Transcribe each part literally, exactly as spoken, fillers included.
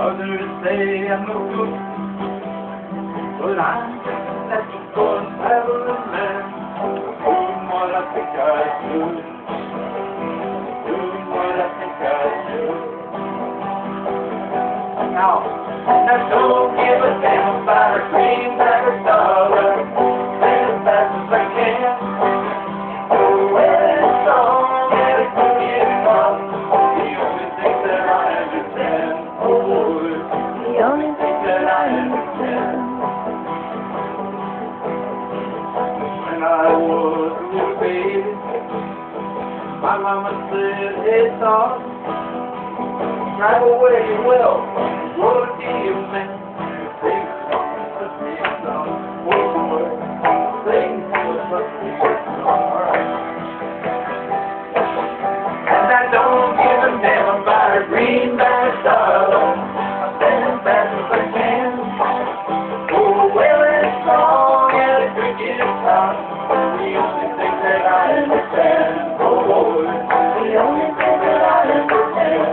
Others say I'm no good, but I'm just a good traveling man, doing what I think I should, doing what I think I should. Now, now don't give a damn about a greenback or dollar, stay as fast as I can. Go where it's on, and it's going to come. The only thing that I understand, oh boy, the only thing that I understand. When I was a little baby, my mama said, hey son, drive away well, what do you mean? Sing something for me, son, oh boy, sing something for me, son, alright. And I don't give a damn about a greenback dollar, I'm staying as fast as I can. Oh, well, it's long and the cricket is hot, the only thing that I understand, oh boy, the only thing that I understand.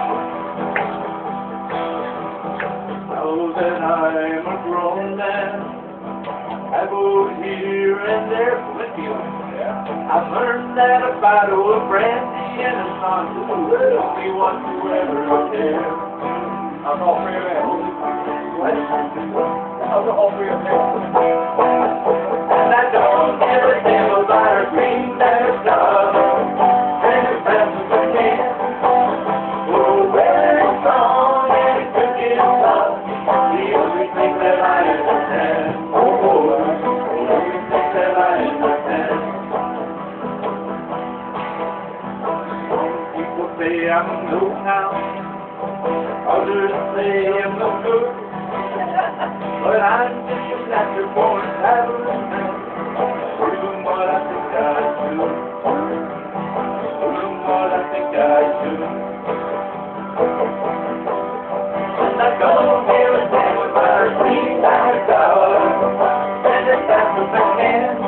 Now that I'm a grown man, I go here and there with you. I've learned that a bottle of brandy and a song is the only one to ever care. I'll call for your man. What? I'll call for your man. And I don't give a damn about a greenback dollar, and as fast as I can. Oh, well, it's on and it could get tough, the only thing that I understand. Oh, boy, the only thing that I understand. People say I'm no count, others say I'm no good, but I'm just a natural born traveling man, doing what I think I should, doing what I think I should. And I don't give a damn about a greenback dollar, and as fast as I can.